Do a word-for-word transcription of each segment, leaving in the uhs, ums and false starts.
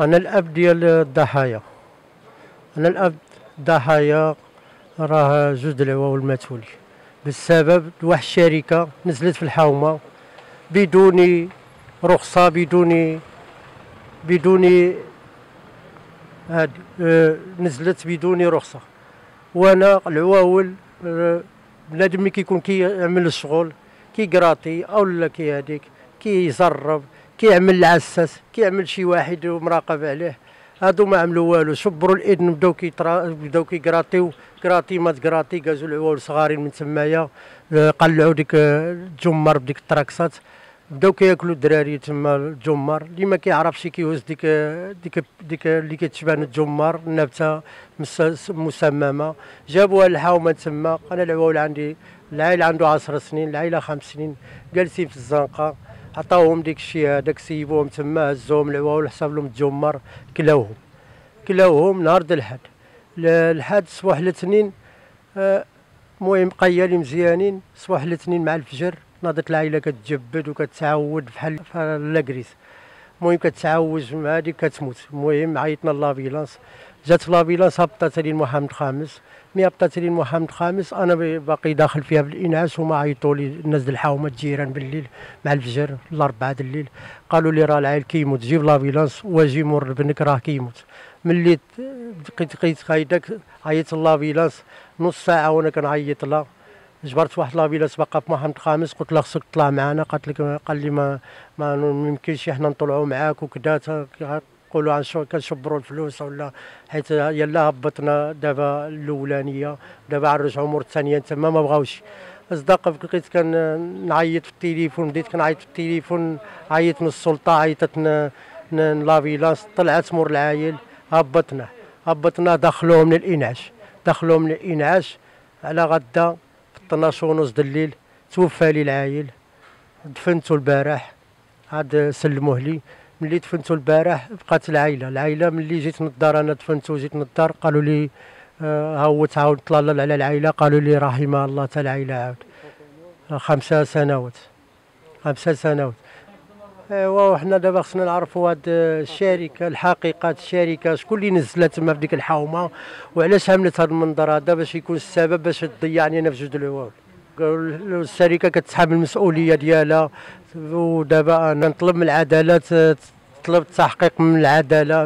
انا الاب ديال الضحايا. انا الاب الضحايا راه جوج د العواول ماتوا لي بسبب واحد الشركه نزلت في الحومه بدون رخصه، بدون بدون هاد آه نزلت بدون رخصه. وانا العواول آه بنادم ملي كيكون كيعمل الشغل كيقراطي او لا كي هذيك كيجرب كيعمل العساس كيعمل شي واحد ومراقب عليه، هادو ما عملوا والو، شبروا الاذن بداو كيطرا بداو كيقراطيو قراطي ما تقراطي، كازو العواول صغارين من تمايا قلعوا ديك الجمر بديك التراكسات بداو كياكلوا الدراري تما الجمر، اللي ما كيعرفش كيهز ديك ديك ديك اللي كتشبان الجمر النبته مسممه، جابوها للحومه تما. انا العواول عندي العائله عنده عشر سنين، العائله خمس سنين، جالسين في الزنقه، عطاوهم ديك الشيء هذاك سيبوهم تما، هزوهم العواول حسب لهم الجمر كلاوهم كلاوهم نهار د الحد الحد صباح الاثنين. المهم آه قيالي مزيانين صباح الاثنين مع الفجر ناضت العائله كتجبد وكتعاود بحال لاكريس، المهم كتعوج مع هذيك كتموت. المهم عيطنا لافيلانس، جات لافيلانس هبطت لي محمد الخامس، مي هبطت لي محمد الخامس انا باقي داخل فيها بالانعاش، هما عيطوا لي الناس د الحومه الجيران بالليل مع الفجر الاربعه د الليل، قالوا لي راه العيل كيموت جيب لافيلانس واجي مر بنك راه كيموت. ملي بقيت بقيت هيداك عيطت لافيلانس نص ساعه وانا كنعيط لها، جبرت واحد لافيلاس باقا في محمد الخامس، قلت لها خصك تطلع معنا، قالت لك قال لي ما ما يمكنش حنا نطلعوا معاك وكذا نقولوا عن شو كنشبروا الفلوس ولا، حيت يلا هبطنا دابا الاولانيه دابا غنرجعوا مور الثانيه تما ما بغاوش. اصدق بقيت كنعيط في التليفون، بديت كنعيط في التليفون، عيطت من السلطه، عيطت لافيلاس، طلعت مور العايل هبطنا هبطنا دخلوه من الانعاش دخلوه من الانعاش على غدا اثناش ونص د الليل توفى لي العايل. دفنتو البارح عاد سلموه لي، ملي دفنتو البارح بقات العائله العائله ملي جيت نضار انا دفنتو جيت نضار قالوا لي آه ها هو تعاود طلال على العائله، قالوا لي رحمه الله حتى العائله عاود خمسة سنوات خمسة سنوات. ايوا وحنا دابا خصنا نعرفوا هاد الشركه الحقيقه، الشركه شكون اللي نزلها تما في ديك الحومه وعلاش عملت هاد المنظر هذا باش يكون السبب باش تضيعني انا في جوج د العواول. الشركه كتسحب المسؤوليه ديالها، ودابا انا نطلب من العداله، طلبت تحقيق من العداله،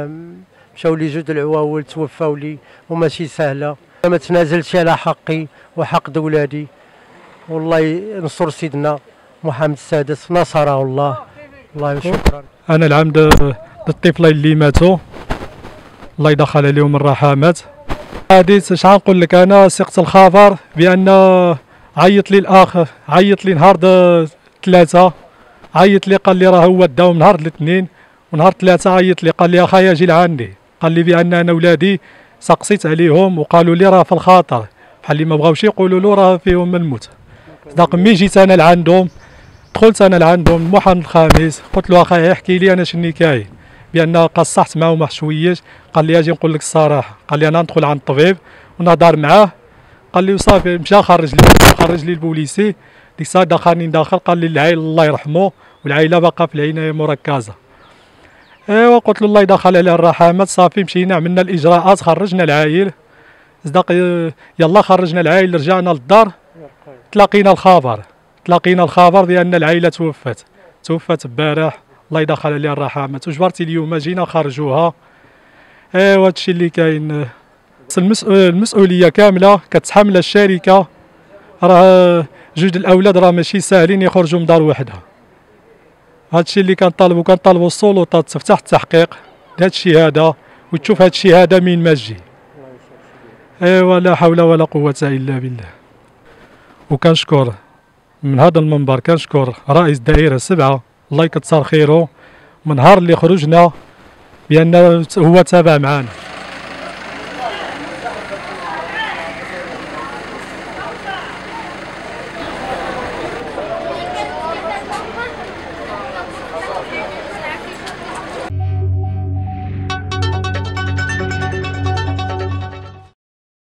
مشاو لي جوج د العواول توفاو لي وماشي سهله، ما تنازلش على حقي وحق دولادي. والله ينصر سيدنا محمد السادس نصره الله. الله شكرا. انا العمد الطفلين اللي ماتوا الله يدخل عليهم الرحمات. هادي اش غنقول لك، انا سقت الخبر بان عيط لي الاخ، عيط لي نهار ثلاثه، عيط لي قال لي راه هو داوم نهار الاثنين، ونهار ثلاثه عيط لي قال لي اخايا جي لعندي، قال لي بان انا ولادي سقسيت عليهم وقالوا لي راه في الخطر، بحال اللي ما بغاوش يقولوا له راه فيهم الموت. صدق ملي جيت انا لعندهم دخلت انا لعندهم محمد الخامس، قلت له اخايا احكي لي انا شني كاين، بان قصحت معاه واحد شويش، قال لي اجي نقول لك الصراحه، قال لي انا ندخل عند الطبيب ونهضر معاه، قال لي وصافي مشى خرج لي خرج لي البوليسي، ديك الساعه دخلني داخل قال لي العائله الله يرحمه والعائله باقا في العنايه مركزه. ايوا قلت له الله يدخل عليه الرحمات، صافي مشينا عملنا الاجراءات خرجنا العائل، صدق يلا خرجنا العائل رجعنا للدار، تلاقينا الخبر تلاقينا الخبر بان العائله توفت توفت البارح الله يدخل عليها الرحمات، وجبرتي اليوم جينا خرجوها. ايوا هادشي اللي كاين، المسؤوليه كامله كتحمل الشركه، راه جوج الاولاد راه ماشي ساهلين يخرجوا من دار وحدها. هادشي اللي كنطالبوا كنطالبوا السلطات تفتح التحقيق لهادشي هذا وتشوف هادشي هذا من ما جي. ايوا لا حول ولا قوه الا بالله. وكنشكر من هذا المنبر كنشكر رئيس الدائره سبعه الله يكثر خيره، من نهار اللي خرجنا بان هو تابع معنا.